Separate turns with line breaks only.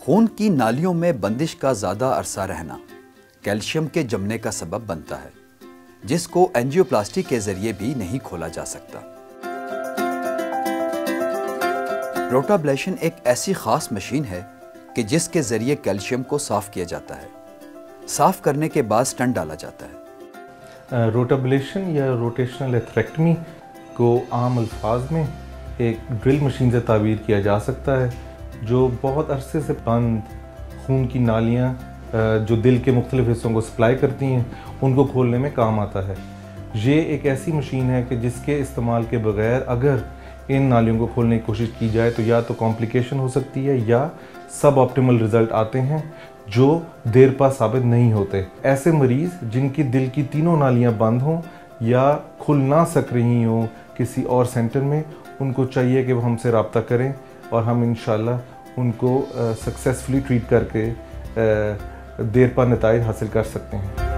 खून की नालियों में बंदिश का ज़्यादा अरसा रहना कैल्शियम के जमने का सबब बनता है, जिसको एंजियोप्लास्टी के ज़रिए भी नहीं खोला जा सकता। रोटाब्लेशन एक ऐसी ख़ास मशीन है कि जिसके ज़रिए कैल्शियम को साफ़ किया जाता है। साफ़ करने के बाद स्टंट डाला जाता है।
रोटाब्लेशन या रोटेशनल एथरेक्टमी को आम अल्फाज में एक ड्रिल मशीन से ताबीर किया जा सकता है, जो बहुत अरसे से बंद खून की नालियाँ जो दिल के मुख्तलिफ हिस्सों को सप्लाई करती हैं, उनको खोलने में काम आता है। ये एक ऐसी मशीन है कि जिसके इस्तेमाल के बगैर अगर इन नालियों को खोलने की कोशिश की जाए तो या तो कॉम्प्लिकेशन हो सकती है या सब ऑप्टिमल रिज़ल्ट आते हैं जो देर पा साबित नहीं होते। ऐसे मरीज़ जिनकी दिल की तीनों नालियाँ बंद हों या खुल ना सक रही हों किसी और सेंटर में, उनको चाहिए कि वो हमसे रब्ता करें और हम इंशाल्लाह उनको सक्सेसफुली ट्रीट करके देर पा नताइज हासिल कर सकते हैं।